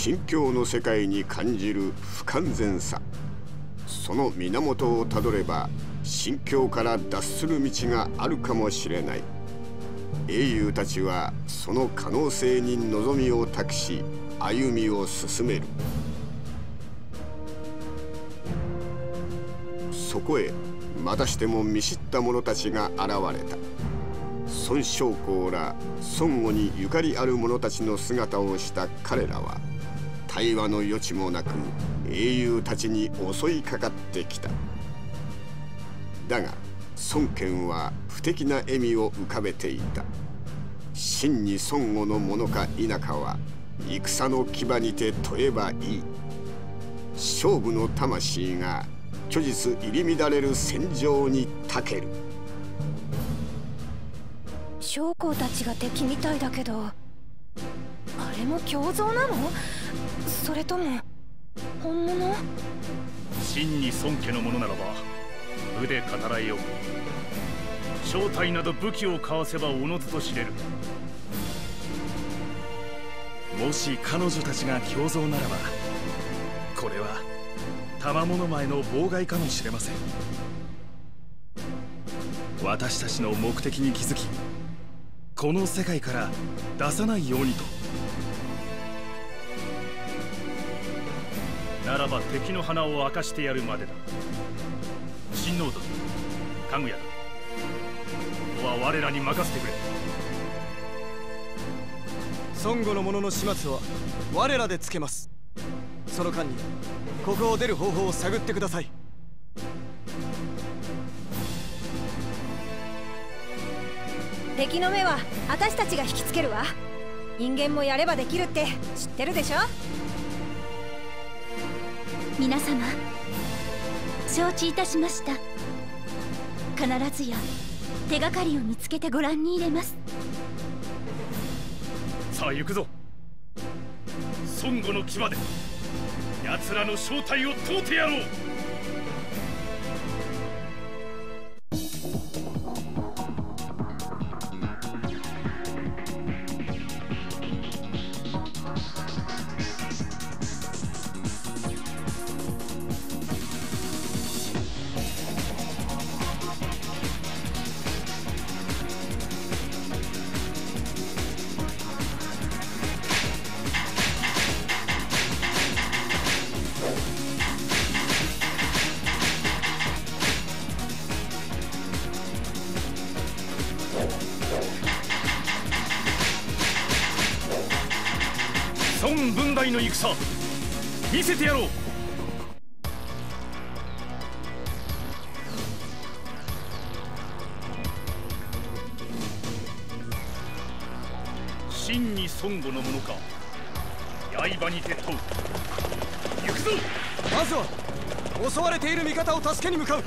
心境の世界に感じる不完全さ、その源をたどれば心境から脱する道があるかもしれない。英雄たちはその可能性に望みを託し歩みを進める。そこへまたしても見知った者たちが現れた。孫将校ら孫悟にゆかりある者たちの姿をした彼らは対話の余地もなく英雄たちに襲いかかってきた。だが孫権は不敵な笑みを浮かべていた。真に孫悟のものか否かは戦の牙にて問えばいい。勝負の魂が虚実入り乱れる戦場にたける。 将校たちが敵みたいだけど、あれも胸像なの？それとも本物？ 真に孫家のものならば武で語らえよう。正体など武器を交わせばおのずと知れる。 もし彼女たちが胸像ならば、これは賜物前の妨害かもしれません。私たちの目的に気づき、この世界から出さないようにと。 ならば敵の鼻を明かしてやるまでだ。親王殿、かぐや殿、ここは我らに任せてくれ。 孫悟の者の始末は我らでつけます。その間にここを出る方法を探ってください。 敵の目は私たちが引きつけるわ。人間もやればできるって知ってるでしょ。 皆様承知いたしました。必ずや手がかりを見つけてご覧に入れます。 さあ行くぞ。孫悟の牙で奴らの正体を問うてやろう。孫文大の戦見せてやろう。真に孫悟のものか、刃にて問う。行くぞ。 まずは襲われている味方を助けに向かう。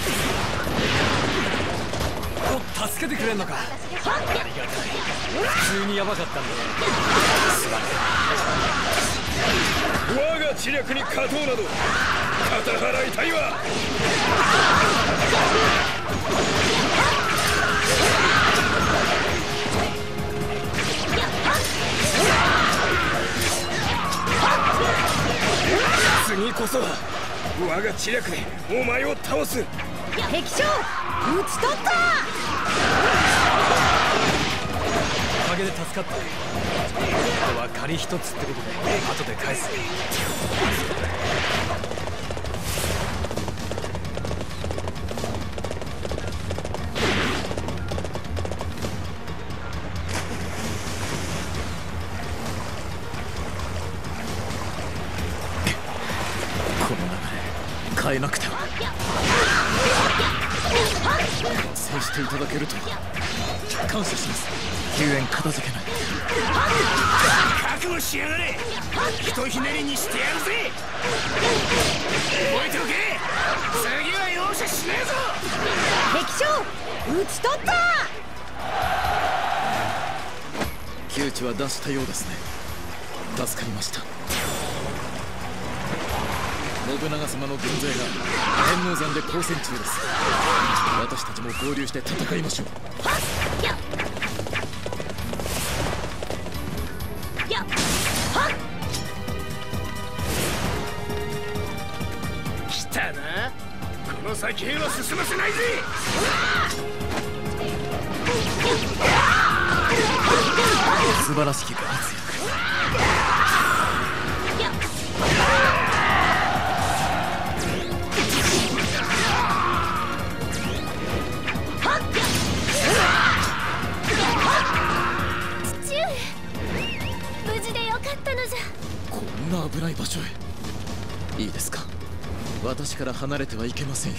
お、助けてくれんのか。ありがたい。普通にヤバかったんだね。 我が知略に勝とうなど肩払いたいわ。次こそは我が知略でお前を倒す。 敵将討ち取った。 おかげで助かった。あとは借り一つってことで後で返す。この流れ変えなくては。そうしていただけると感謝します。救援片付けない。 覚悟しやがれ。ひとひねりにしてやるぜ。覚えておけ。次は容赦しねえぞ。 敵将討ち取った。 窮地は脱したようですね。助かりました。信長様の軍勢が天王山で交戦中です。私たちも合流して戦いましょう。 この先へは進ませないぜ。 素晴らしき活躍。 父上、無事でよかったのじゃ。 こんな危ない場所へ。いいですか、私から離れてはいけませんよ。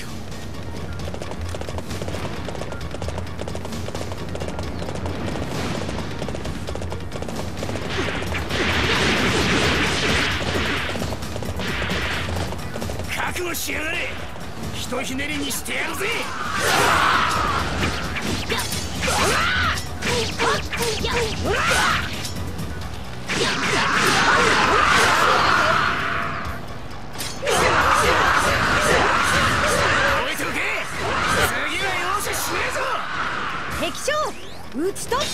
覚悟しやがれ。ひとひねりにしてやるぜ。置いておけ。次は容赦しねえぞ。 敵将討ち取った。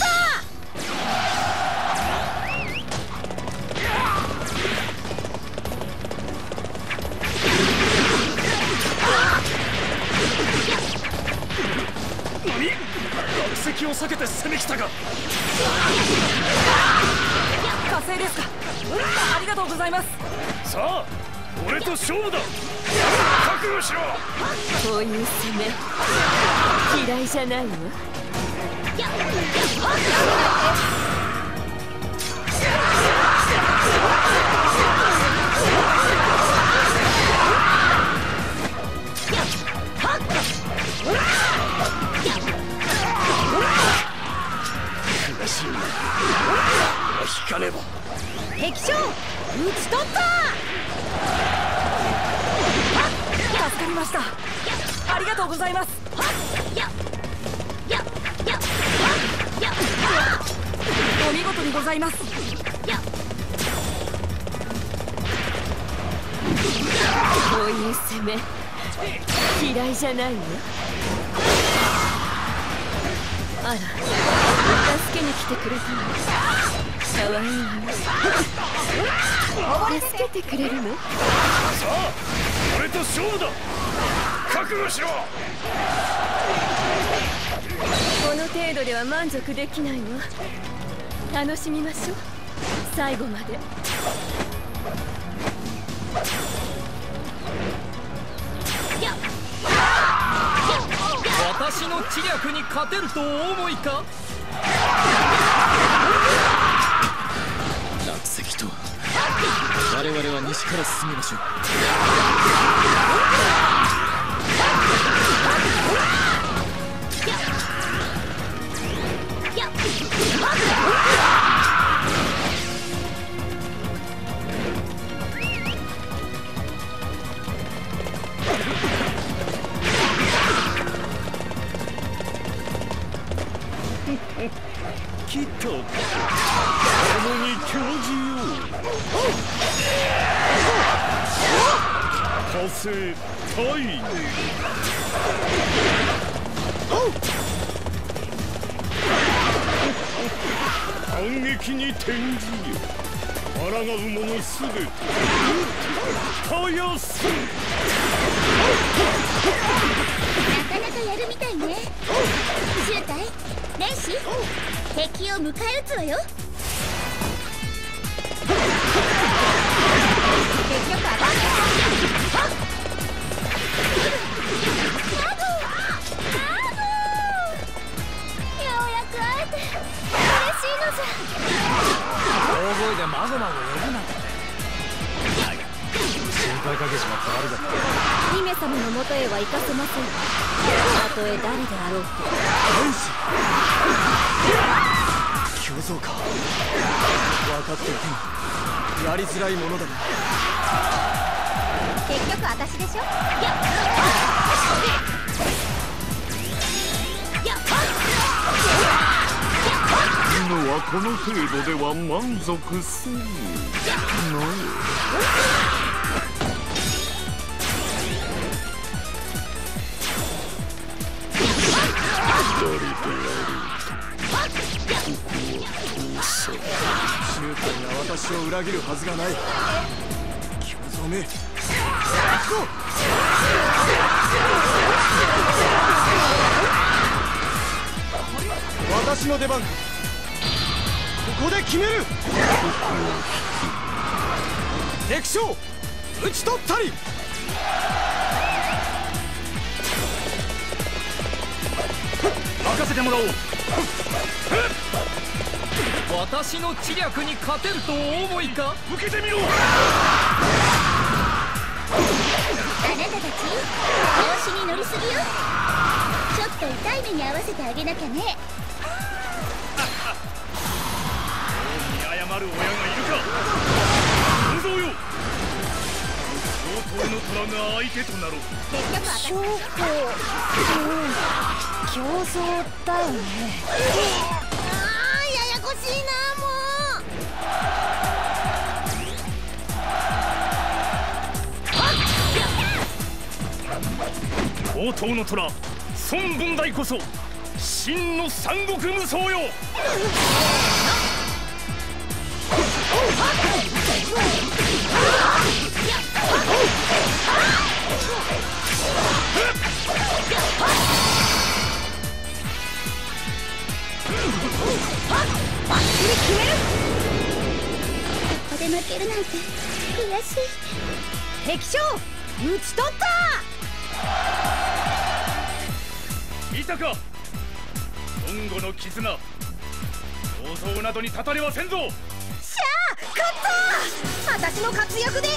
落石を避けて攻めきたか。 火星ですか。ありがとうございます。 さあ俺と勝負だ。覚悟しろ。 こういう攻め嫌いじゃないわ。 引かねば。 敵将討ち取った。助かりました。ありがとうございます。お見事にございます。こういう攻め嫌いじゃないわ。あら、助けに来てくれたの。かわいいわ。助けてくれるの。 さあ俺と勝負だ。覚悟しろ。 この程度では満足できないわ。楽しみましょう、最後まで。 私の知略に勝てるとお思いか。 落石とは我々は西から進みましょう。 きっと共に教授よ。火星タイ反撃に転じよ。抗う者すべてたやす。 なかなかやるみたいね。集隊練習、敵を迎え撃つわよ。結局当たった。ようやく会えて嬉しいのじゃ。 大声でマゴマゴ呼ぶなんて。心配かけちまって悪かった。 姫様のもとへは行かせません。たとえ誰であろうと。 巨像か。分かっていてもやりづらいものだな。 結局私でしょ。 犬はこの程度では満足せぬのよ。 周隊が私を裏切るはずがない。巨像め、行こう。 私の出番か。ここで決める。敵将討ち取ったり。 任せてもらおう。 私の知略に勝てるとお思いか。 受けてみろ。 あなたたち調子に乗りすぎよ。ちょっと痛い目に合わせてあげなきゃね。 王に謝る親がいるか。小僧よ、相当の虎が相手となろう。 証拠競争だよね。 ややこしいなも宝刀の虎孫文大こそ真の三国無双よ。 ここで負けるなんて悔しい。 敵将討ち取った。 見たか、孫悟の絆。想像などにたたれはせんぞ。 しゃあ勝った。私の活躍で。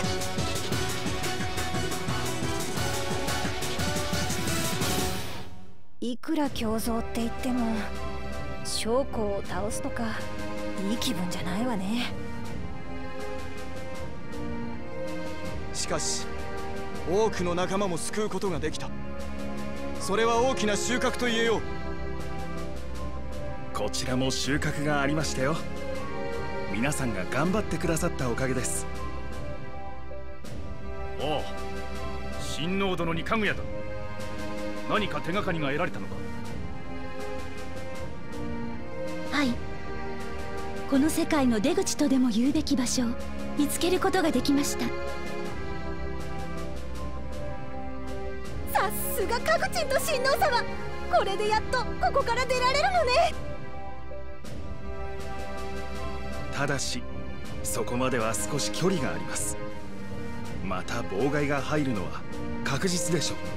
いくら競争って言っても将校を倒すとかいい気分じゃないわね。 しかし多くの仲間も救うことができた。それは大きな収穫と言えよう。 こちらも収穫がありましたよ。皆さんが頑張ってくださったおかげです。 おう、親王殿にかぐやだ。何か手がかりが得られたのか。 はい、この世界の出口とでも言うべき場所を見つけることができました。 さすがカグチンと親王様。これでやっとここから出られるのね。 ただしそこまでは少し距離があります。また妨害が入るのは確実でしょう。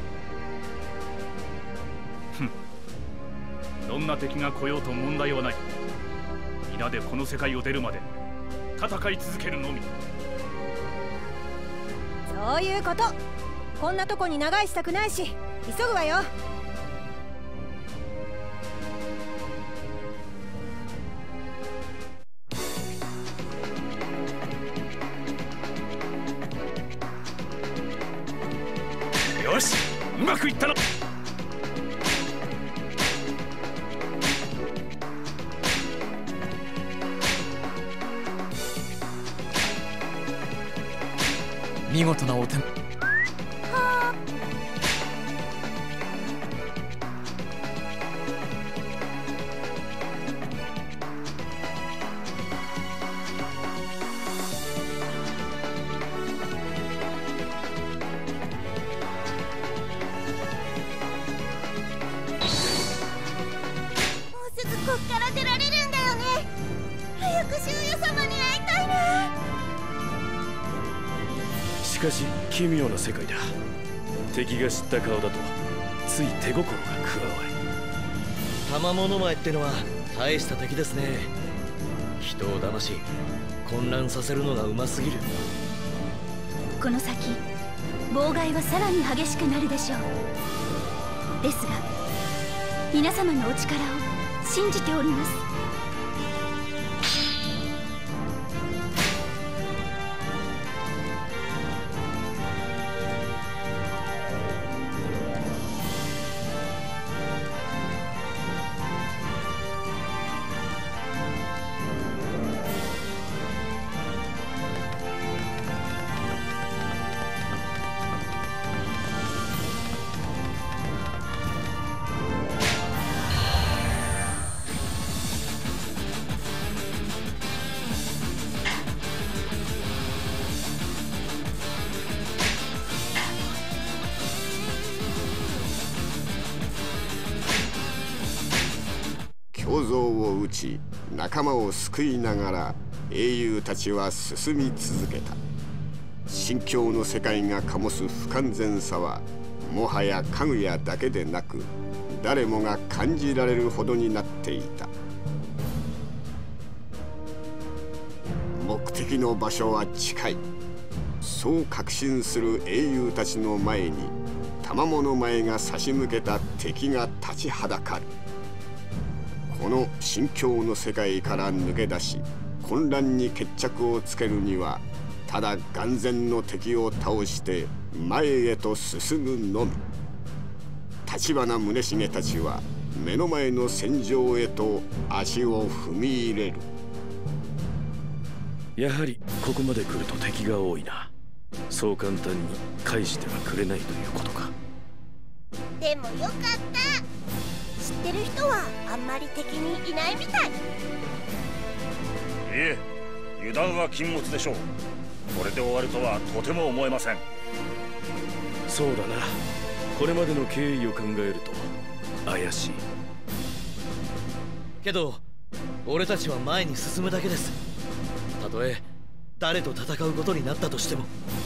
どんな敵が来ようと問題はない。皆でこの世界を出るまで戦い続けるのみ。 そういうこと。こんなとこに長居したくないし急ぐわよ。 よし、うまくいったな。 見事なお手。 こっから出られるんだよね。早く修也様に会いたいな。 しかし奇妙な世界だ。敵が知った顔だとつい手心が加わる。 賜物前ってのは大した敵ですね。人を騙し混乱させるのがうますぎる。 この先妨害はさらに激しくなるでしょう。ですが皆様のお力を信じております。 彫像を打ち仲間を救いながら英雄たちは進み続けた。神教の世界が醸す不完全さはもはやかぐやだけでなく誰もが感じられるほどになっていた。目的の場所は近い。そう確信する英雄たちの前に賜物前が差し向けた敵が立ちはだかる。この神教の世界から抜け出し混乱に決着をつけるにはただ眼前の敵を倒して前へと進むのみ。橘宗茂たちは目の前の戦場へと足を踏み入れる。 やはりここまで来ると敵が多いな。そう簡単に返してはくれないということか。 でもよかった。知ってる人はあんまり敵にいないみたい。いえ、油断は禁物でしょう。これで終わるとはとても思えません。 そうだな。これまでの経緯を考えると怪しい。 けど俺たちは前に進むだけです。たとえ誰と戦うことになったとしても。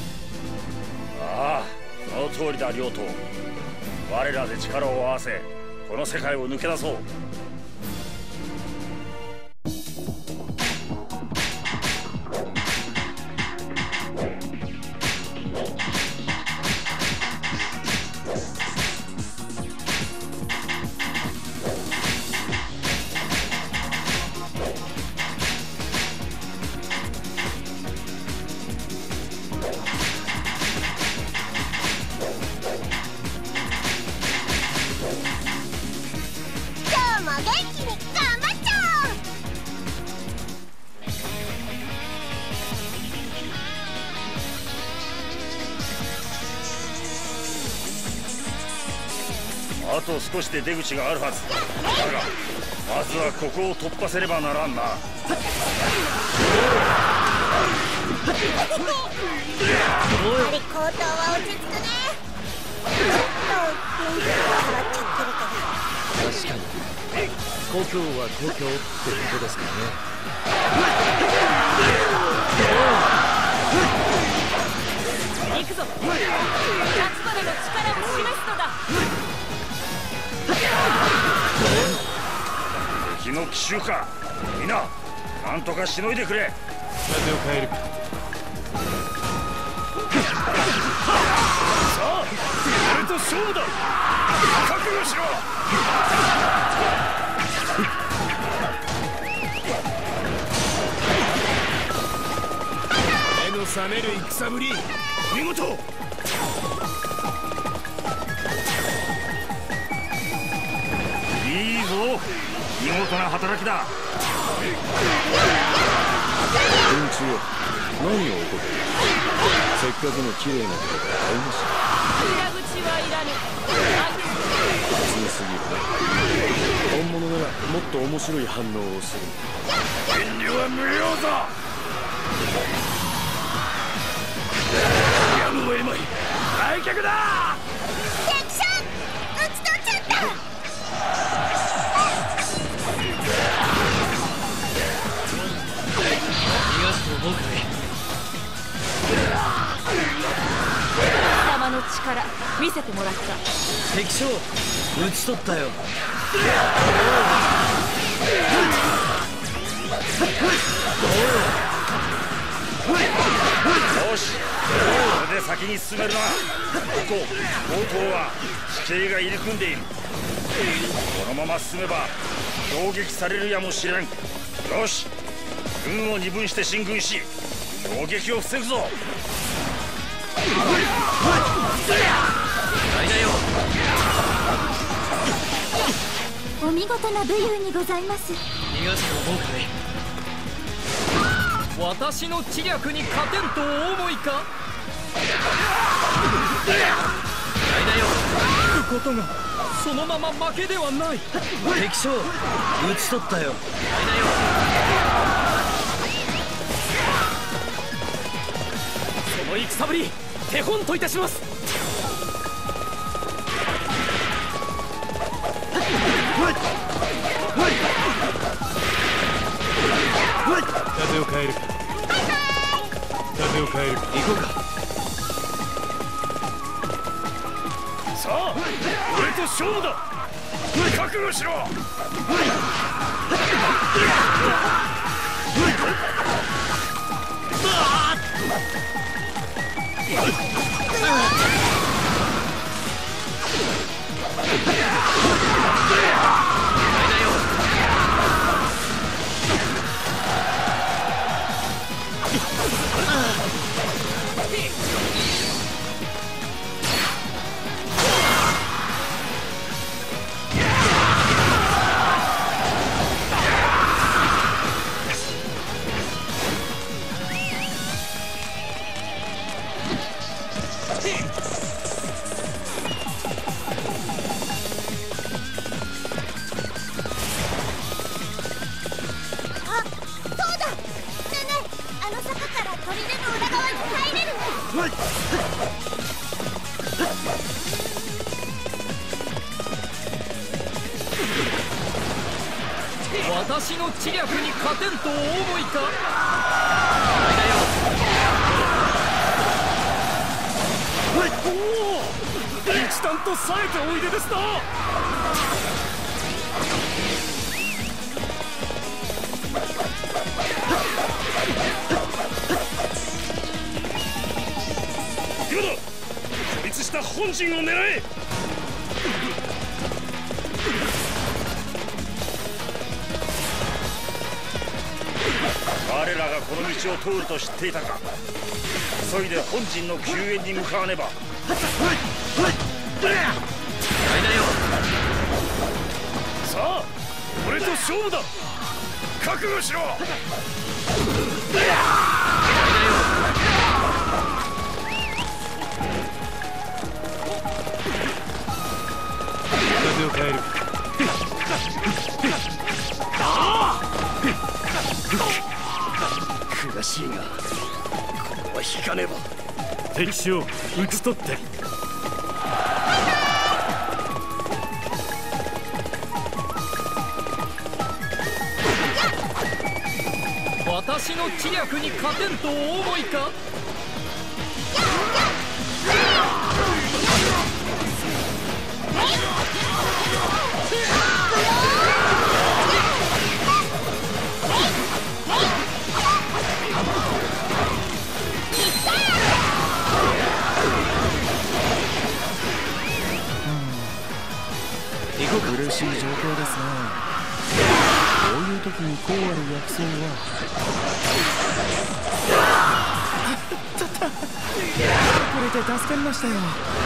ああ、その通りだ両党。我らで力を合わせこの世界を抜け出そう。あと少しで出口があるはずだが、まずはここを突破せねばならんな。 ハリコートは落ち着くね。ちょっと雰囲気が変わっちゃってるけど。 確かに故郷は故郷ってことですからね。 行くぞ。立花の力を示すのだ。 敵の奇襲か。みんななんとかしのいでくれ。 風を変えるか。 さあ俺と勝負だ。覚悟しろ。 目の覚める戦ぶり見事。 いいぞ、見事な働きだ。 連中よ、何が起こっている。せっかくの綺麗なことが台無しだ。 裏口はいらぬ。 強すぎるな。本物ならもっと面白い反応をする。 遠慮は無用だ。やむを得まい。来客だ。 敵将撃ち取っちゃった。 逃がすと思うかい。 貴様の力見せてもらった。 敵将討ち取ったよ。 よし、これで先に進めるな。ここ強盗は地形が入り組んでいる。このまま進めば攻撃されるやもしれん。よし、軍を二分して進軍し攻撃を防ぐぞ。 お見事な武勇にございます。 逃がすと思うかい。 私の知略に勝てんとお思いか。行くことがそのまま負けではない。 敵将討ち取ったよ。 その戦ぶり手本といたします。 変えるか。風を変える。行こうか。 さあ俺と勝負だ。覚悟しろ。 私の知略に勝てんとお思いか。おお、一段と冴えておいでですな。 今だ、孤立した本陣を狙え。我らがこの道を通ると知っていたか。急いで本陣の救援に向かわねば。さあ俺と勝負だ。覚悟しろ。 風を変える。 悔しいがこれは引かねば。 敵地を討ち取って。 私の知略に勝てんとお思いか。 苦しい状況ですね。こういう時にこうある薬草は遅れて助かりましたよ。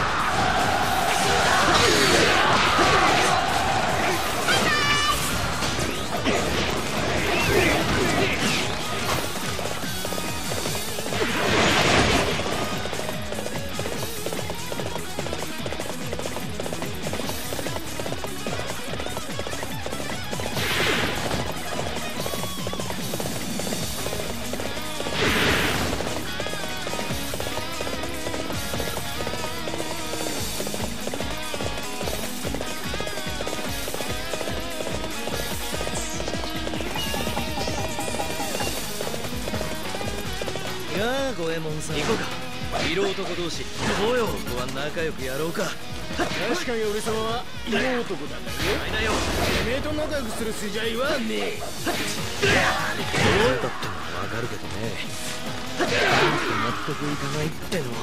やあ五右衛門さん、行こうか。色男同士、そうよ。ここは仲良くやろうか。 確かに俺様は色男だがよ。てめえと仲良くする筋合いはねえ。 どうだってのはわかるけどね。納得いかないってのは。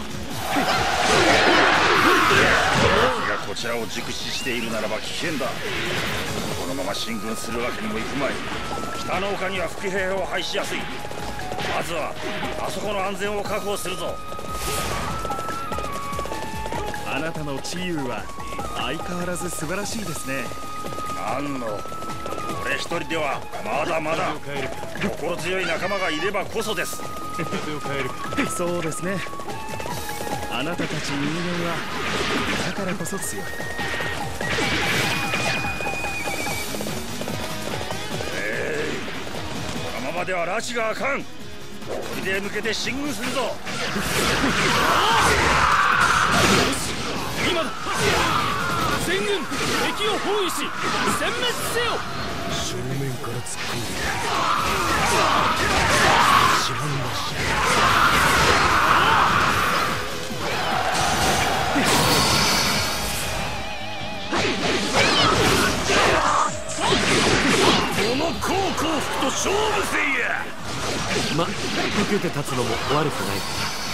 敵がこちらを熟知しているならば危険だ。このまま進軍するわけにもいくまい。北の丘には伏兵を配しやすい。まずはあそこの安全を確保するぞ。 あなたの治癒は相変わらず素晴らしいですね。 なんの、俺一人ではまだまだ。心強い仲間がいればこそです。 そうですね。あなたたち人間はだからこそ強い。 このままでは拉致があかん。砦へ向けて進軍するぞ。 今だ。全軍敵を包囲し殲滅せよ。 正面から突っ込んで自分だしこの高校服と勝負せいや。 ま、受けて立つのも悪くない。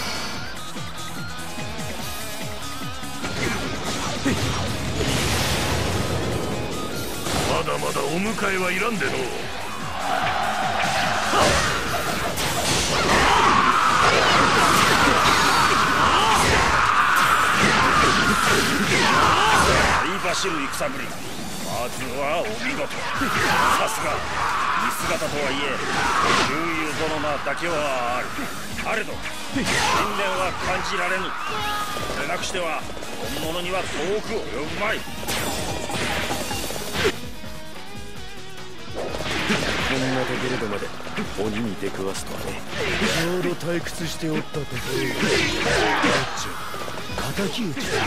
まだまだお迎えはいらんでの。 走る戦ぶり、まずはお見事。さすが見姿とはいえ周遊殿なだけはある。あれど信念は感じられぬ。でなくしては本物には遠く及ぶまい。 こんなところでまで鬼に出くわすとはね。ちょうど退屈しておったところよ。敵討ちだ。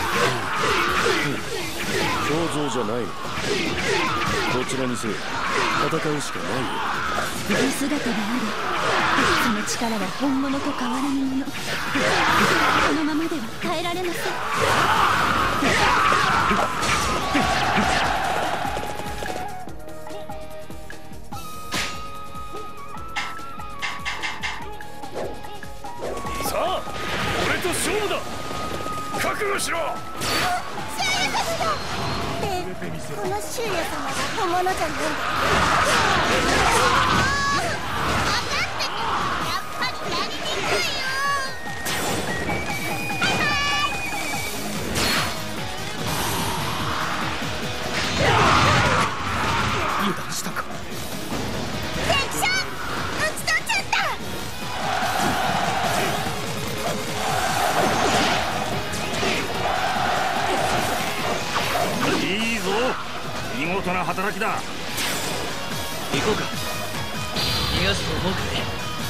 胸像じゃないのか。どちらにせよ戦うしかないよ。 見姿である。その力は本物と変わらぬもの。このままでは変えられません。 さあ、俺と勝負だ。覚悟しろ。 この修也様が本物じゃないんだ。分かっててもやっぱりやりにくいよ。 油断したか。 敵将撃ち取っちゃった。 いいぞ、見事な働きだ。 行こうか。逃がすと思うかね。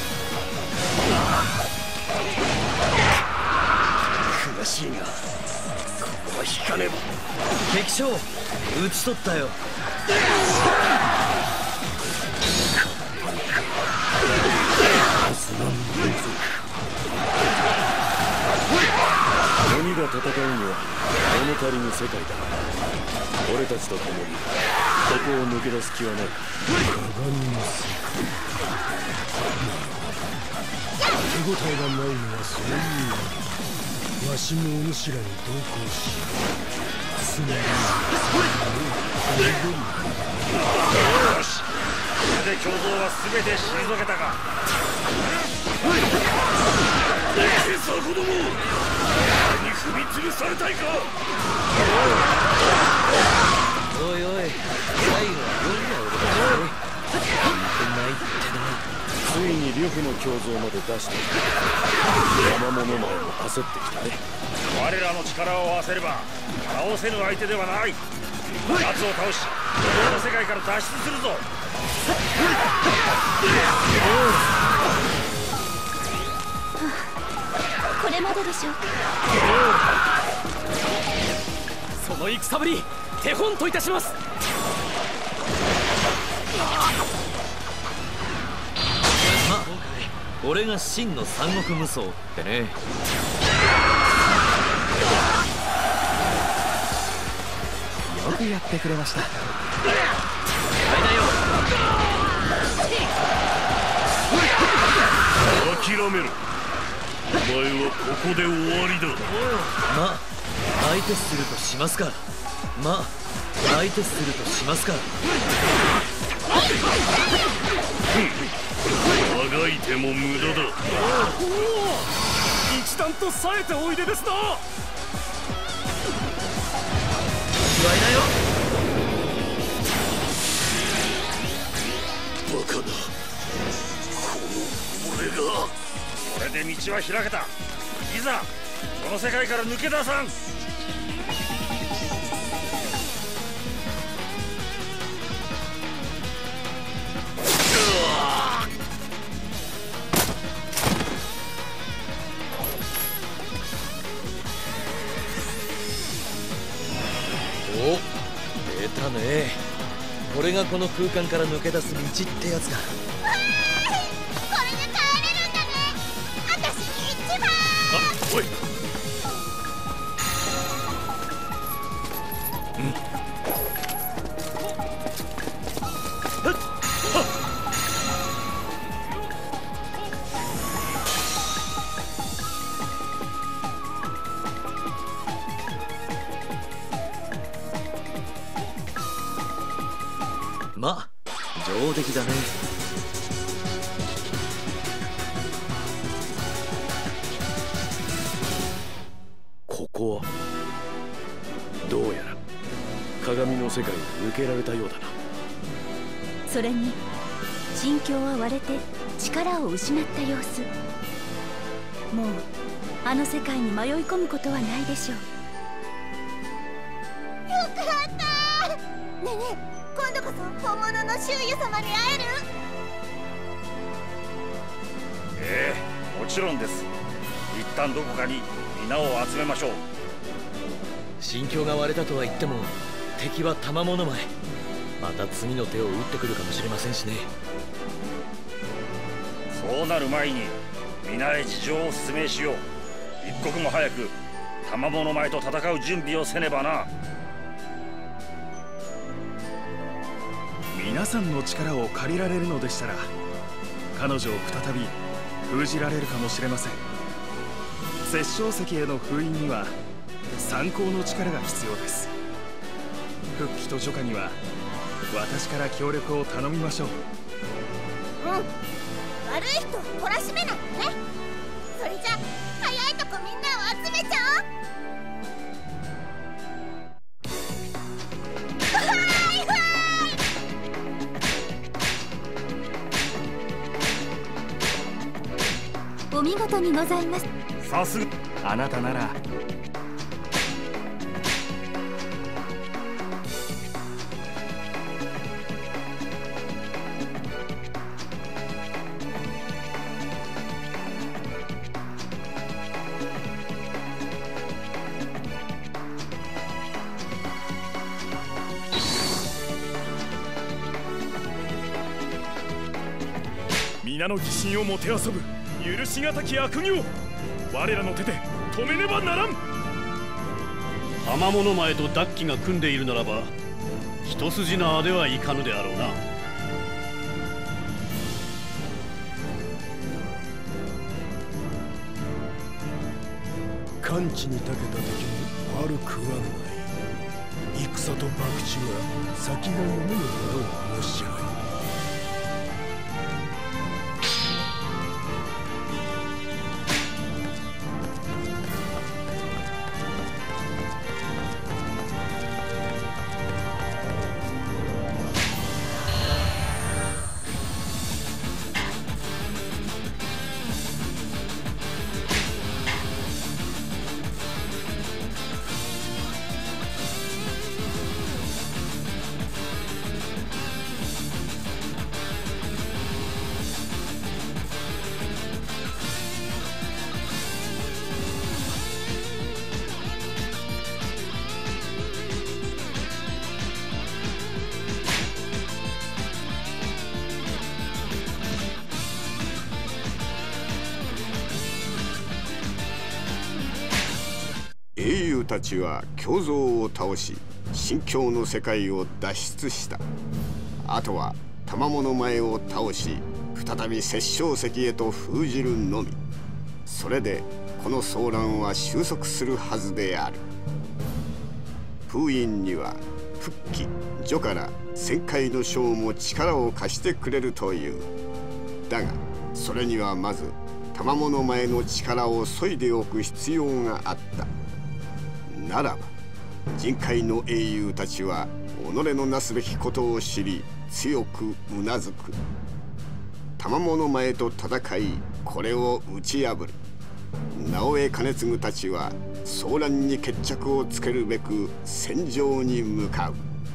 悔しいがここは引かねば。 敵将討ち取ったよ。 鬼が戦うには物足りぬ世界だ。俺たちと共にここを抜け出す気はない。鏡の世界。手応えがないのはそういうわしもお主らに同行しつまりよし、これで共造は全て退けたか。 今朝子供、俺に踏み潰されたいか。 おいおい、最後は夜が俺だぞ。ないってな。 ついに呂布の胸像まで出して山物前も焦ってきたね。 我らの力を合わせれば倒せぬ相手ではない。奴を倒しこの世界から脱出するぞ。 これまででしょうか。 その戦ぶり手本といたします。 まあ俺が真の三国無双ってね。 よくやってくれました。 諦めろ。お前はここで終わりだ。 まあ相手するとしますか。まあ相手するとしますか。 あがいても無駄だ。 一段と冴えておいでですな。 祝いだよ。 バカだ。俺が。 これで道は開けた。いざこの世界から抜け出さん。 お、出たね。 これがこの空間から抜け出す道ってやつだ。 これで帰れるんだね。私一番。 おい。 まあ上出来だね。 ここはどうやら鏡の世界に抜けられたようだな。 それに心境は割れて力を失った様子。もうあの世界に迷い込むことはないでしょう。 よかった。ねえねえ、今度こそ本物の周遊様に会える？ もちろんです。一旦どこかに皆を集めましょう。 心境が割れたとは言っても敵は賜物前。また次の手を打ってくるかもしれませんしね。 そうなる前に皆へ事情を説明しよう。一刻も早く賜物前と戦う準備をせねばな。 皆さんの力を借りられるのでしたら彼女を再び封じられるかもしれません。殺生石への封印には参考の力が必要です。復帰と除下には私から協力を頼みましょう。 うん、悪い人を懲らしめないのね。それじゃ早いとこみんなを集めちゃお見事にございます。 さすがあなたなら皆の疑心をもてあそぶ許し難き悪行、我らの手で止めねばならん。 賜物前とダッキが組んでいるならば一筋縄ではいかぬであろうな。 完治に長けた時に悪くはない。戦と博打は先が読めぬほど面白い。 英雄たちは狂像を倒し神境の世界を脱出した。あとは賜物前を倒し再び殺生石へと封じるのみ。それでこの騒乱は収束するはずである。封印には復帰除から1000回の将も力を貸してくれるという。だがそれにはまず賜物前の力を削いでおく必要があった。ならば人海の英雄たちは己のなすべきことを知り強くうなずく。賜物前と戦いこれを打ち破る。直江兼続たちは騒乱に決着をつけるべく戦場に向かう。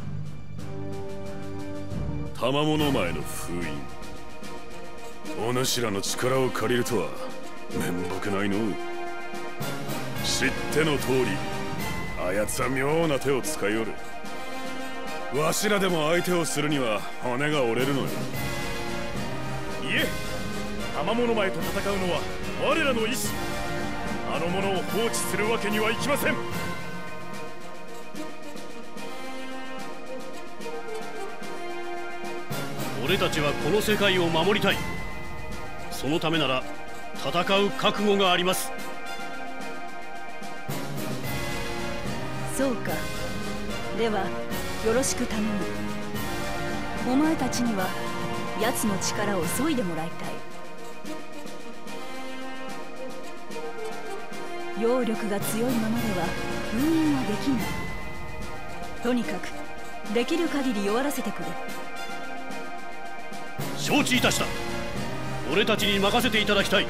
賜物前の封印、お主らの力を借りるとは面目ないの。知っての通りあやつは妙な手を使いよる。 わしらでも相手をするには骨が折れるのよ。 いえ、賜物前と戦うのは我らの意志。あの者を放置するわけにはいきません。 俺たちはこの世界を守りたい。そのためなら戦う覚悟があります。 そうか。ではよろしく頼む。お前たちには奴の力を削いでもらいたい。揚力が強いままでは封印はできない。とにかくできる限り弱らせてくれ。 承知いたした。俺たちに任せていただきたい。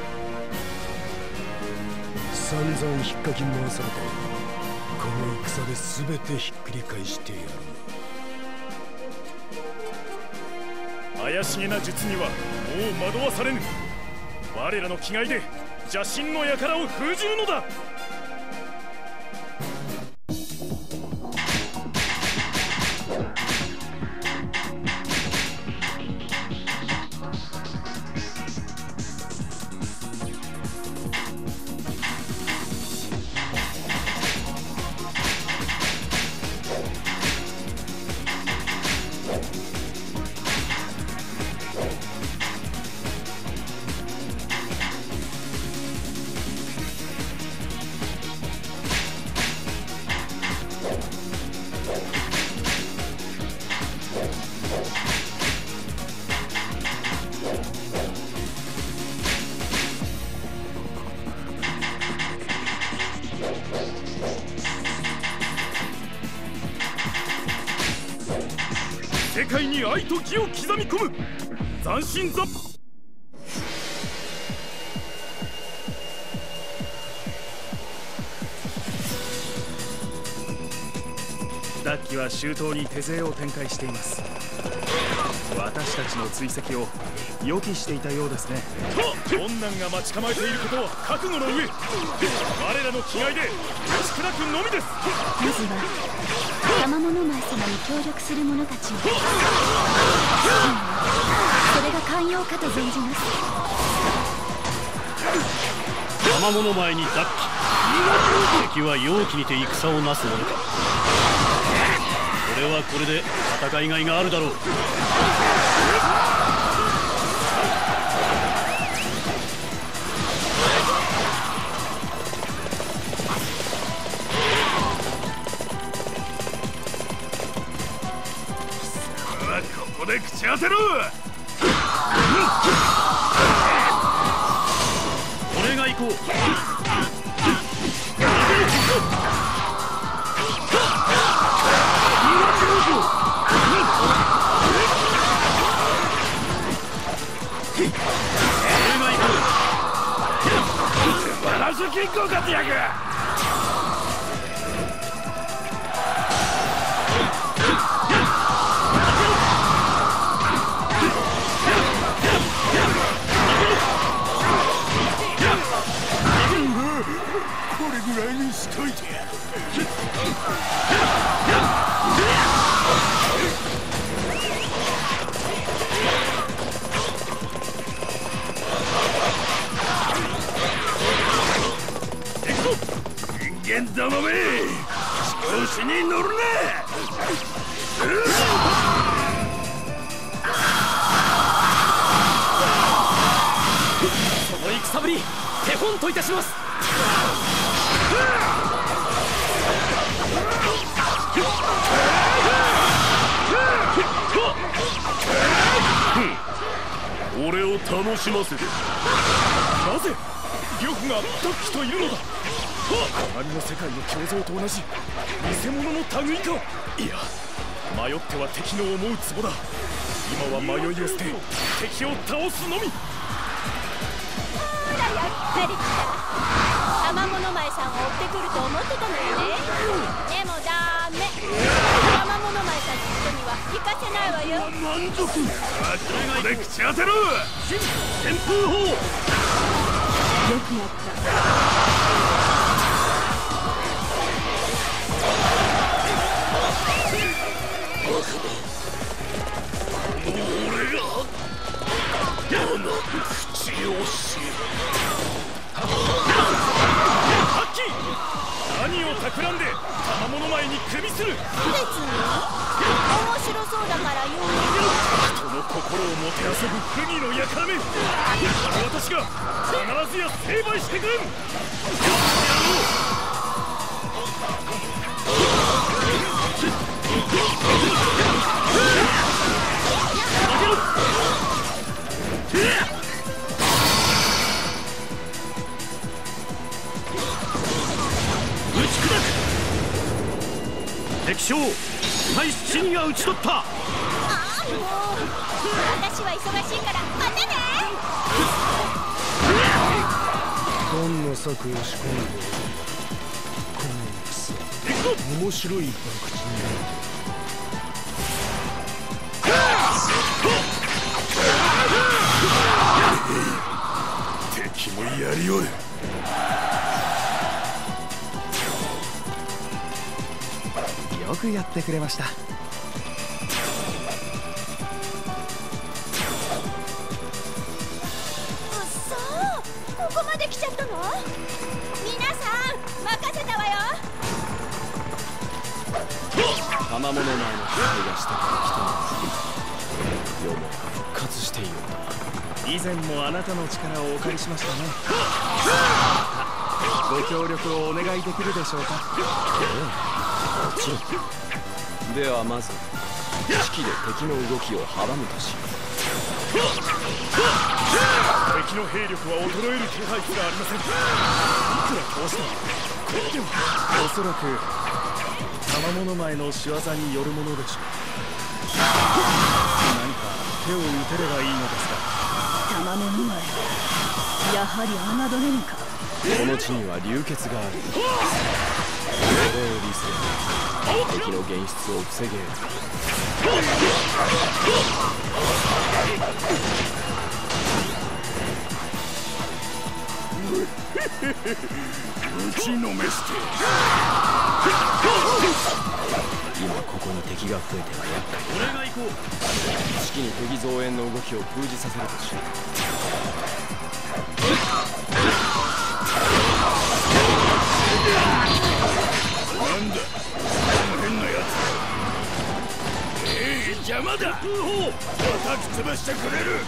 散々引っかき回された。この戦で全てひっくり返してやる。 怪しげな術にはもう惑わされぬ。我らの気概で邪神の輩を封じるのだ。世界に愛と義を刻み込む斬新ザ。 ダッキは周到に手勢を展開しています。私たちの追跡を予期していたようですね。 困難が待ち構えていることは覚悟の上、我らの気概で打ち砕くのみです。 まずは賜物前様に協力する者たちを。それが寛容かと存じます。 賜物前にダッキ。敵は容器にて戦をなすものか。これはこれで戦いがいがあるだろう。 ここで口当てろ。 俺が行こう。 バランス均衡活躍。 これぐらいにしといてやる。 人間どもめ、調子に乗るな。 その戦ぶり手本といたします。 俺を楽しませて。なぜ呂布がダッキというのだ。隣の世界の胸像と同じ偽物の類か。いや、迷っては敵の思うツボだ。今は迷いを捨て敵を倒すのみ。 ほら、やっぱり来た。賜物前さんを追ってくると思ってたのよね。でもダメ。賜物前さんの人には行かせないわよ。 満足。ここで口当てろ。旋風砲。 よくやった。 僕からよ。 人の心をもてあそぶ不義の輩め、私が必ずや成敗してくれん。 敵将大使チニが討ち取った。 ああ、もう私は忙しいからまたね。 どんな策を仕込んでこの面白い博打になって敵もやりおる。 よくやってくれました。 うそー、ここまで来ちゃったの？皆さん任せたわよ。 賜物前の支配がしたから来たのです。よも復活しているんだ。 以前もあなたの力をお借りしましたね。ご協力をお願いできるでしょうか？ もちろん。ではまず指揮で敵の動きを阻むとしよう。 敵の兵力は衰える気配すらありません。いくら倒してもこれでは。 おそらく賜物前の仕業によるものでしょう。何か手を打てればいいのですが。 賜物前、やはり侮れぬか。 この地には流血がある。これを利せ敵の現出を防げ。 打ちのめして今ここに敵が増えては厄介。 俺が行こう。 指揮に敵増援の動きを封じさせるとしよなんだこの変なやつ。邪魔だ。叩き潰してくれる。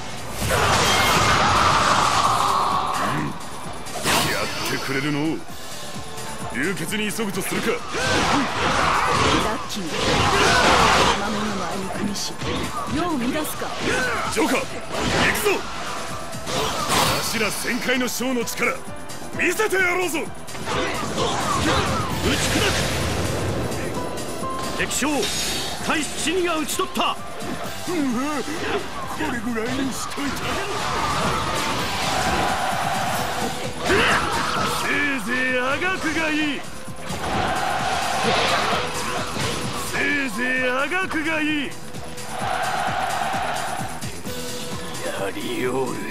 やってくれるの。流血に急ぐとするか。 ラッキー、賜物前に組みし世を乱すか。 ジョーカー、行くぞ。柱旋回の将の力見せてやろうぞ。 打ち砕く。敵将大使チニが討ち取った。 これぐらいにしといた。せいぜいあがくがいい。せいぜいあがくがいい。やりおる。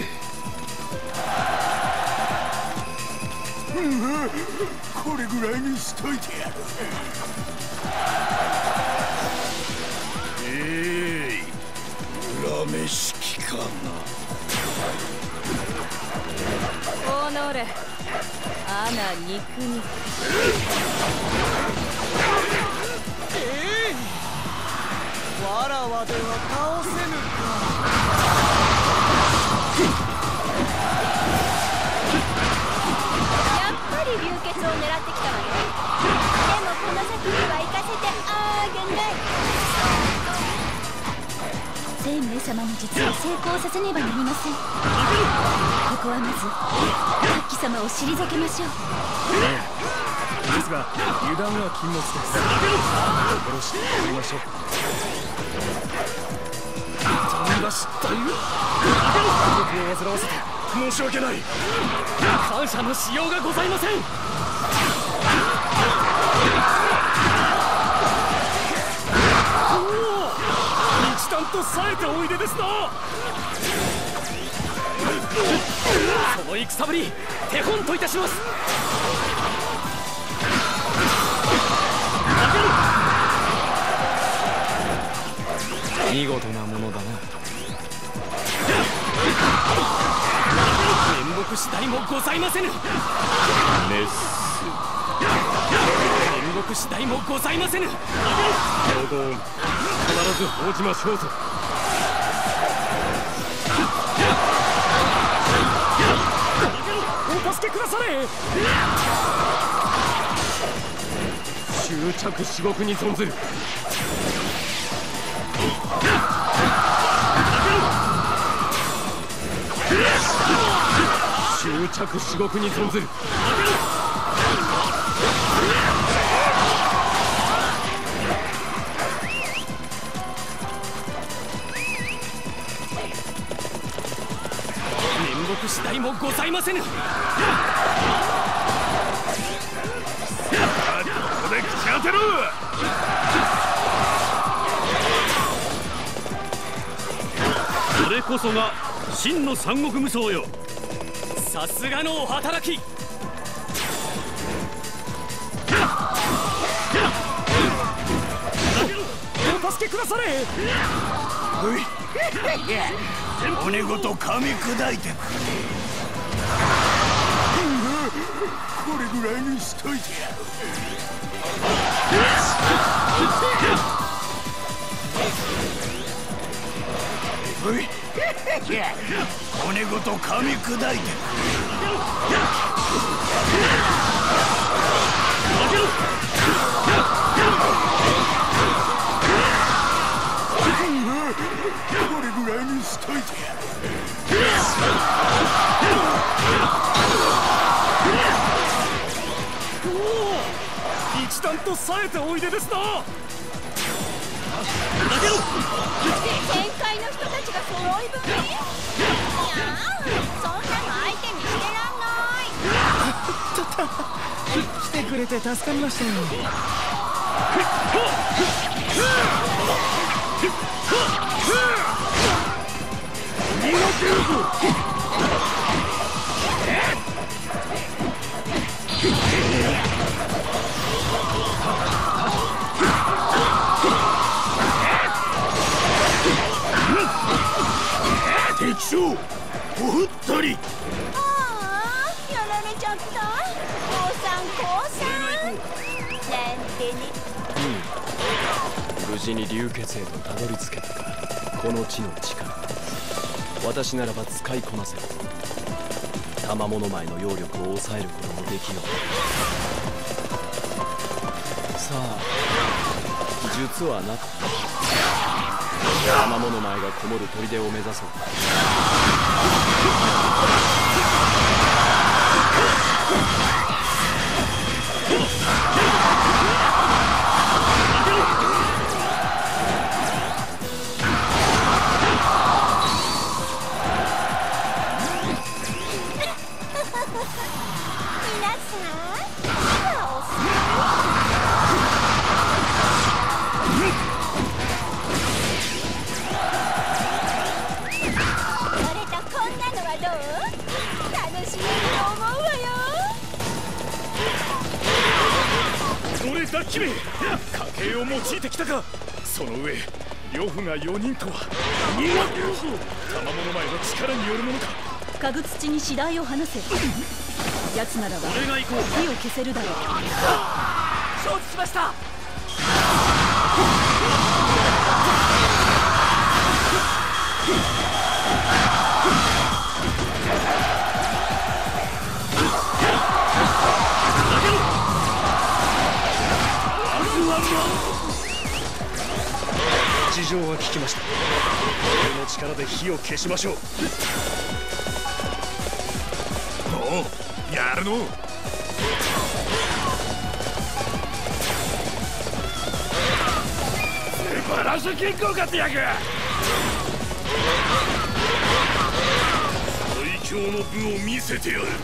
これぐらいにしといてやる。裏飯機かな。 おのれ、あな肉肉。 わらわでは倒せぬか。 やっぱり流血を狙ってきたわね。でもこの先には行かせてあげない。 聖明様の術を成功させねばなりません。ここはまずタッキ様を退けましょう。 ですが油断は禁物です。心してやりましょう。 だ失態。動きを煩わせて申し訳ない。 感謝のしようがございません。 一段と冴えておいでですな。 その戦ぶり手本といたします。 見事なものだな。 面目次第もございませぬ。 メス面目次第もございませぬ。 ドドン。 ず報じましょうぞ。お助けくだされ。執着至極に存ずる。執着至極に存ずる。面目次第もございませぬ。ここで口当てろ。 それこそが真の三国無双よ。 さすがのお働き。お助けくだされ。 おい骨ごと噛み砕いてくれ。これぐらいにしといてやる。おい骨ごと噛み砕いてくれ。これぐらいにしといてやる。 一段と冴えておいでですな。 天界の人たちが揃い踏み。いやそんなの相手にしてらんない。 ちょっと来てくれて助かりましたよ。 逃げてるぞ。敵将おふったり。 ああやられちゃった。降参なんてね。 無事に流血へとたどり着けたか。この地の力、私ならば使いこなせる。賜物前の揚力を抑えることもできよう。さあ術はなく賜物前がこもる砦を目指そう。 だ君、家計を用いてきたか。その上呂布が4人とは。逃げてるぞ。賜物前の力によるものか。 家具土に次第を放せ。奴ならば俺が行こう。 火を消せるだろう。 承知しました。 事情は聞きました。俺の力で火を消しましょう。おう、やるの。素晴らしい金庫活躍。最強の武を見せてやる。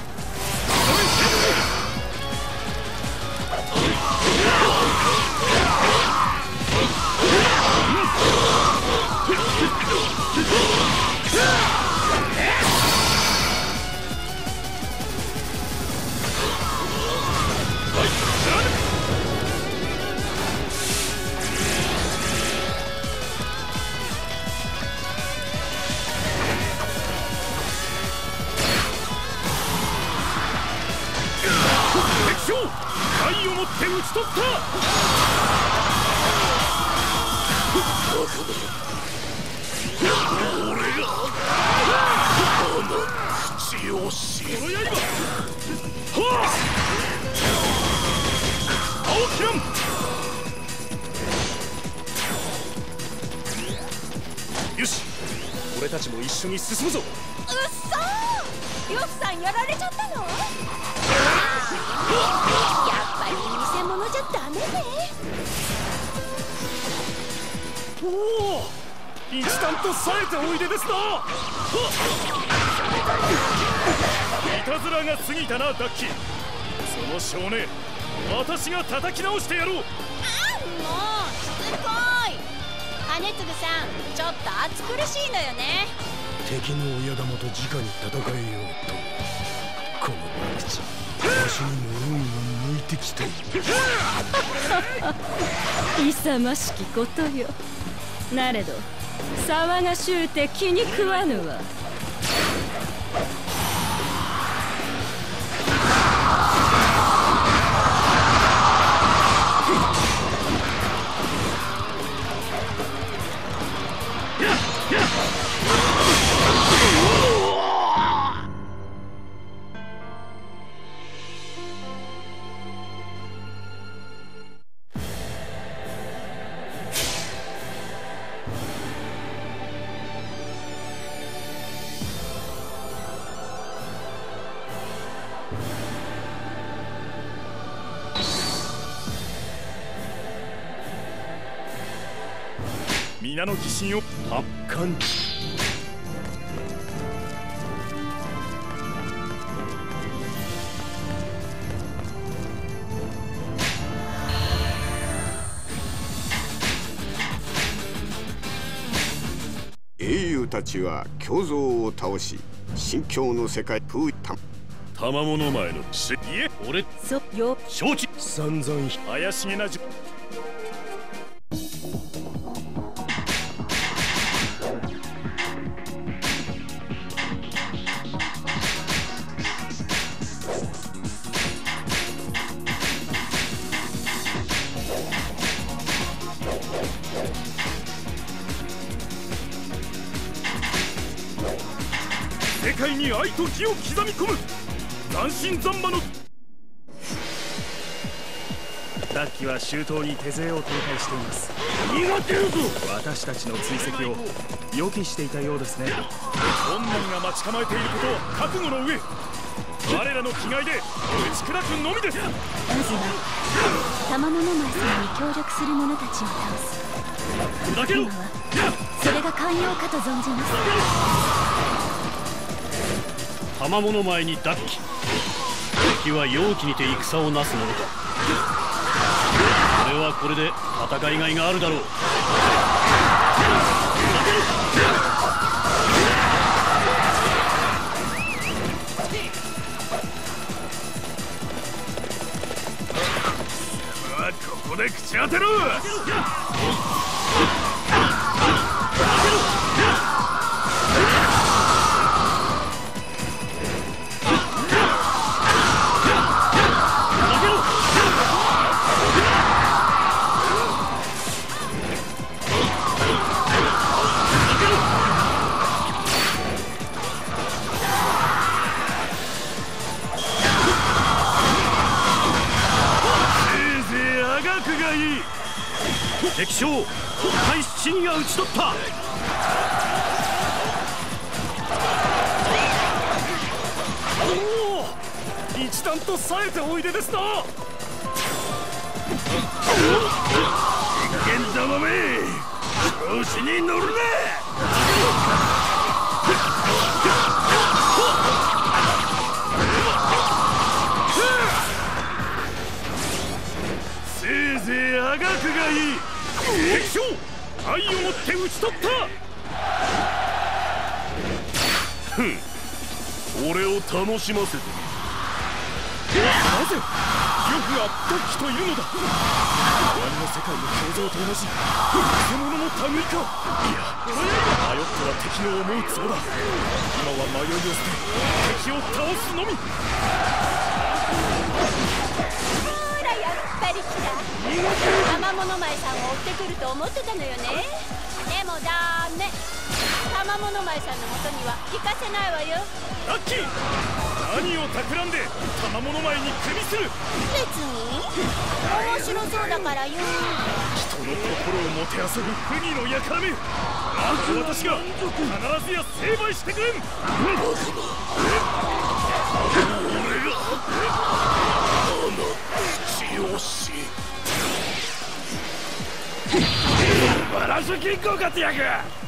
敵将、体をもって討ち取った。 俺が口をしこの刃はあ青木蘭よし俺たちも一緒に進むぞ。 うっそー、ヨフさんやられちゃったの？やっぱり偽物じゃダメね。 おお、一段と冴えておいでですな。いたずらが過ぎたなダッキー。その少年私が叩き直してやろう。 もうしつこい。金継さん、ちょっと暑苦しいのよね。 敵の親玉と直に戦えようと、この博打わしにも運が向いてきた。 勇ましきことよ。なれど騒がしゅうて気に食わぬわ。 皆の疑心を達観。 英雄たちは狂像を倒し、新境の世界風賜物前のいえ俺そよ承知。 散々 怪しげな世界に愛と義を刻み込む斬新斬馬の。 ダッキは周到に手勢を展開しています。 逃がってるぞ。 私たちの追跡を予期していたようですね。 困難が待ち構えていることを覚悟の上、我らの気概で打ち砕くのみです。 まずは賜物前様に協力する者たちを倒す。 砕けろ。 今はそれが寛容かと存じます。 賜物前にダッキ、敵は容器にて戦をなすものだ。これはこれで戦いがいがあるだろう。 ここで口当てろ。 敵将第七人が討ち取った。 おお、一段と冴えておいでですな。一見玉め調子に乗るな。せいぜいあがくがいい。敵将愛をもって討ち取った。ふん、俺を楽しませて。なぜ呂布がダッキというのだ。終わりの世界の胸像と同じ偽物の類か。いや、迷っては敵の思うつぼだ。今は迷いを捨て敵を倒すのみ。 ほら、やっぱり来た。賜物前さんを追ってくると思ってたのよね。 玉物前さんの元には行かせないわよ。 ラッキー、何を企んで玉物前に首する。 別に面白そうだからよ。 人の心をもてあそぶ不義の輩め、私が必ずや成敗してくれん。口惜しい。バランス銀行活躍。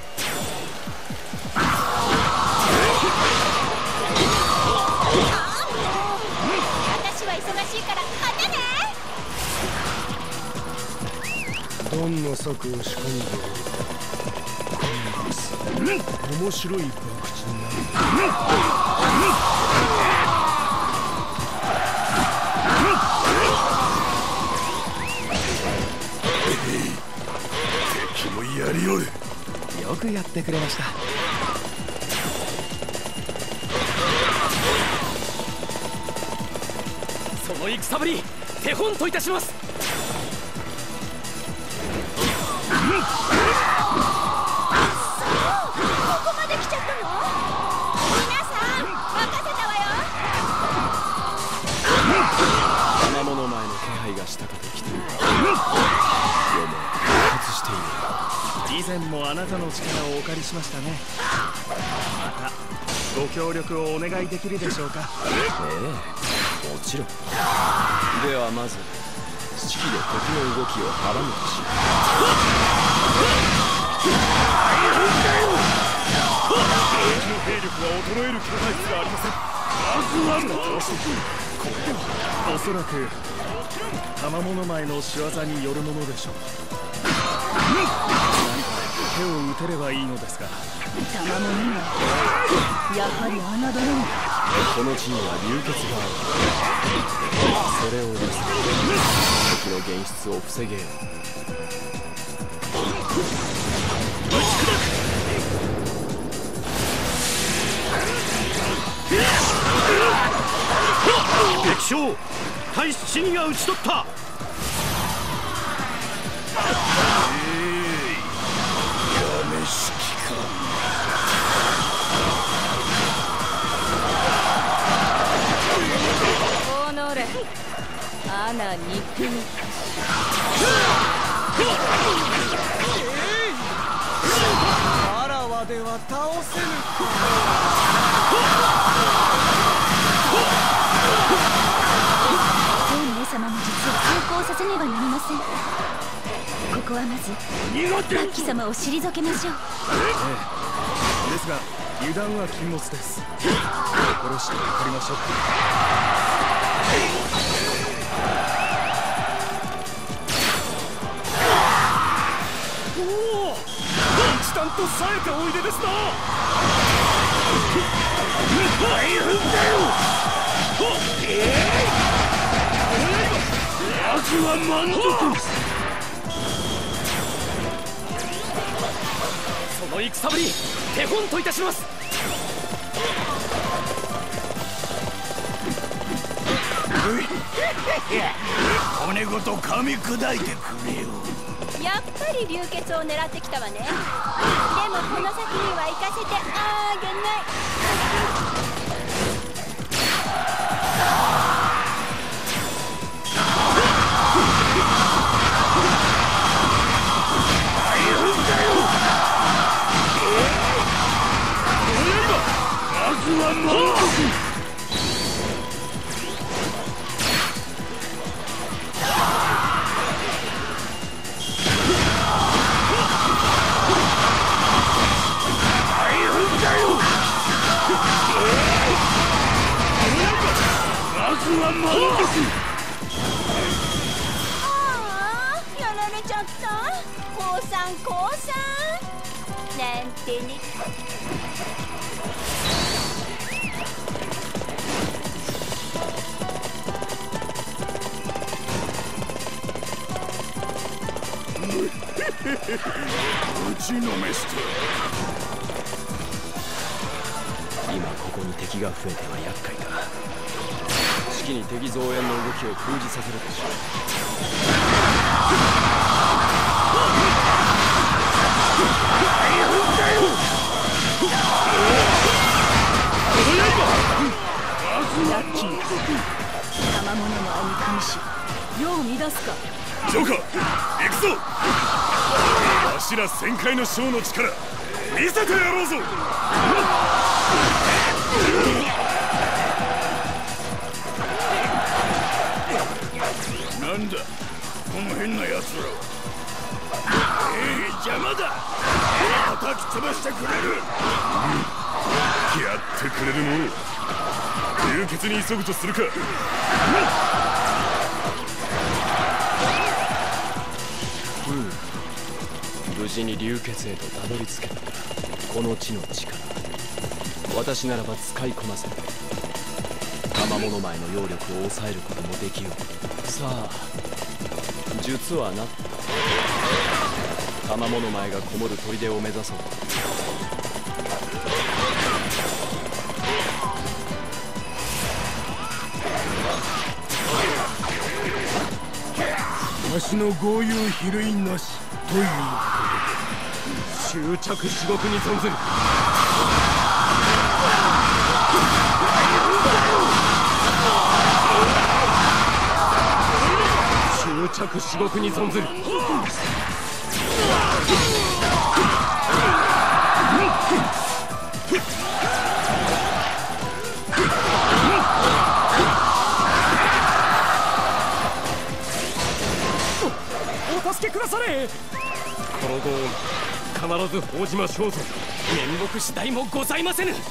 私は忙しいからまたね。 どんな策を仕込んでおる。面白い博打になる。 敵もやりおる。 よくやってくれました。その戦ぶり手本といたします。 ここまで来ちゃったの？皆さん任せたわよ。 玉物前の気配がしたかと来ている。世も復活している。 以前もあなたの力をお借りしましたね。またご協力をお願いできるでしょうか。 ええ、もちろん。ではまず式で敵の動きを阻むとしよ敵の兵力が衰える気配すらありません。まずは倒してこれではおそらく玉物前の仕業によるものでしょう。何か手を打てればいいのですが。 玉物前、やはり侮れない。 この地には流血がある。それを利せ敵の現出を防げよ。 敵将大七人が討ち取った。 やめしきか。 おのれ、アナ憎み。 あらわでは倒せぬか。 ゾウの様の術を成功させねばなりません。ここはまずラッキ様を退けましょう。 ですが油断は禁物です。心して分かりましょう。 おお、一段と冴えておいでですな。 大変だよ。奴は満足。 その戦ぶり手本といたします。 骨ごと噛み砕いてくれよ。 やっぱり流血を狙ってきたわね。でもこの先には行かせてあげない。 まずは満足。 ああ、やられちゃった。降参降参なんてね。 打ちのめして。 今ここに敵が増えては厄介だ。式に敵増援の動きを封じさせるでしょう。大変だよ。 金賜物前に加味し世を乱すか。 ジョーカー行くぞ。わしら旋回の将の力見せてやろうぞ。 なんだこの変なやつら。邪魔だ。叩き潰してくれる。 やってくれるの。流血に急ぐとするか。 無事に流血へとたどり着けたか。この地の力、私ならば使いこなせる。賜物前の揚力を抑えることもできよう。さあ、術はなった。賜物前がこもる砦を目指そう。 わしの豪遊比類なしということで、執着至極に存ずる。執着至極に存ずる。 お助けくだされ。 このご恩必ず報じましょうぞ。面目次第もございませぬ。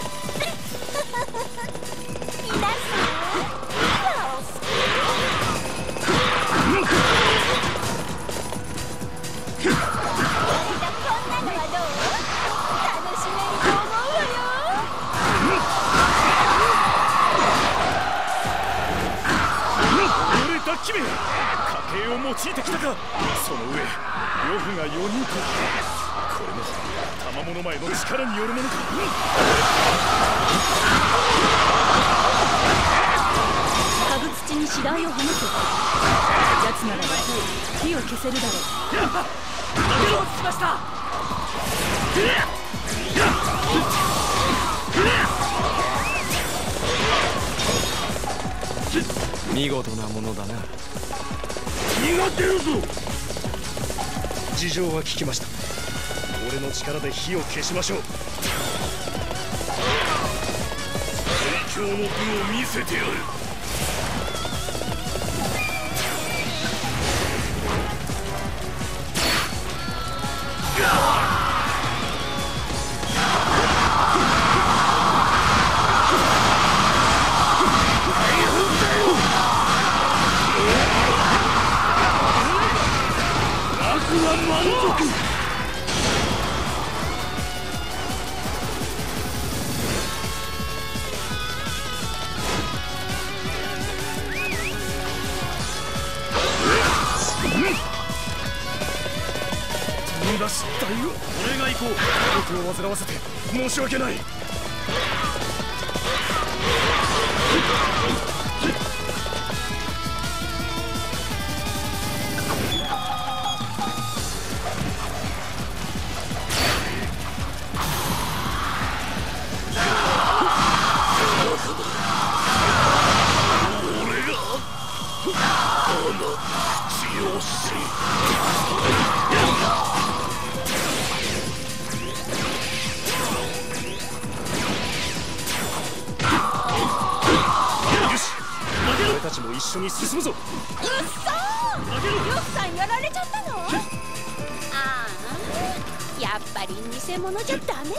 姫、家計を用いてきたか。その上呂布が4人と、これも賜物前の力によるものか。 株土に次第を放て。奴ならば火を消せるだろう。 投げをつきました。 見事なものだな。 逃がってるぞ。 事情は聞きました。俺の力で火を消しましょう。最強の武を見せてやる。 だ失態を俺が行こう。僕を煩わせて申し訳ない。俺たちも一緒に進むぞ。 うっそー。ヨフさんやられちゃったの？ああ、やっぱり偽物じゃダメね。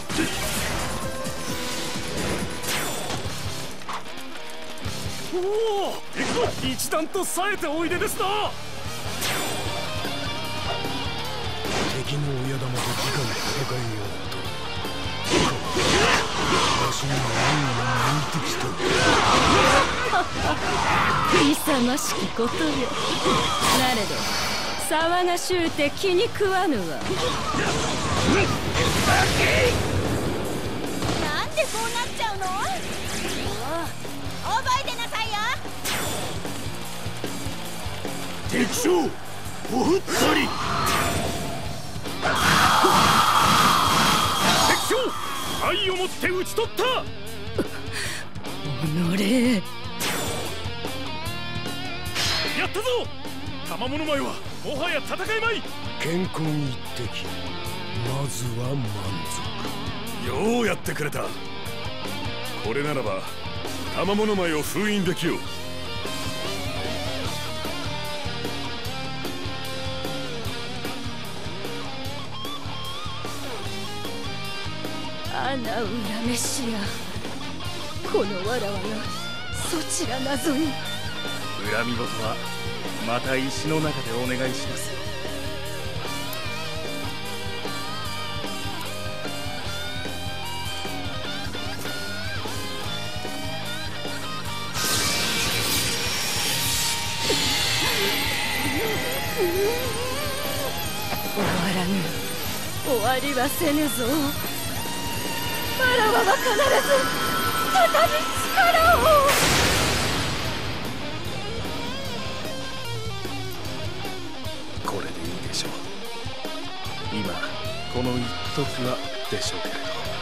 おお、一段と冴えておいでですな。 敵の親玉と直に戦いようと、わしには運が向いてきた。 勇ましきことよ。なれど騒がしゅうて気に食わぬわ。 なんでこうなっちゃうの？覚えてなさいよ。 敵将おふったり。 敵将愛をもって討ち取った。 やったぞ。賜物前はもはや戦いまい。 健康一滴、まずは満足。ようやってくれた。これならば賜物前を封印できよう。 アナウラメシア、このわらわがそちらなぞに。 恨み事はまた石の中でお願いします。 終わらぬ、終わりはせぬぞ。わらわは必ず再び力を。 これでいいでしょう。今この一時はでしょうけれど。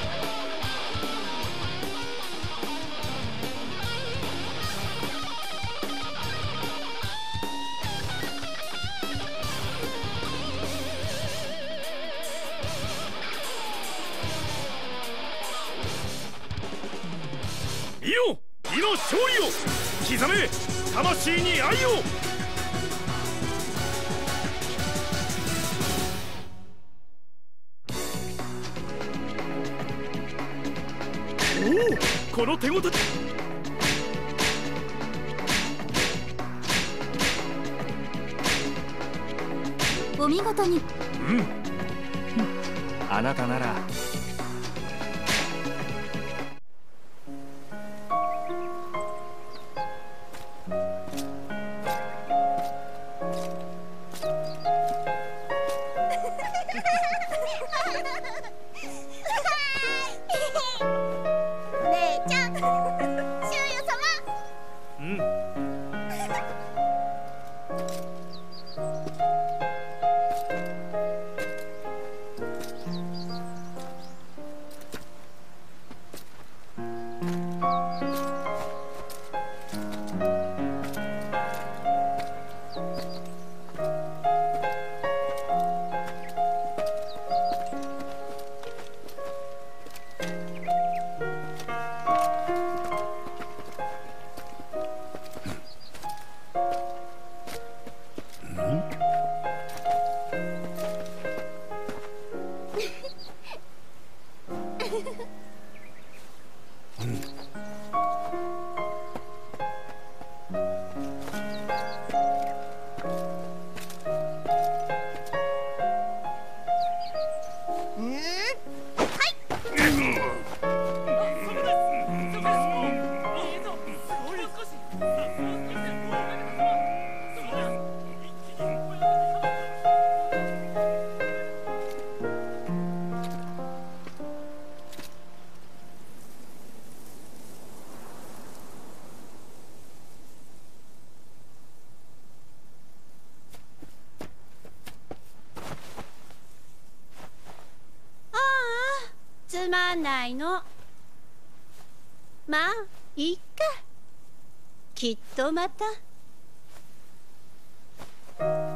いよ、義の勝利を刻め、魂に愛を。おお、この手応え。 お見事に。 あなたなら。 つまんないの。まあいいか、きっとまた。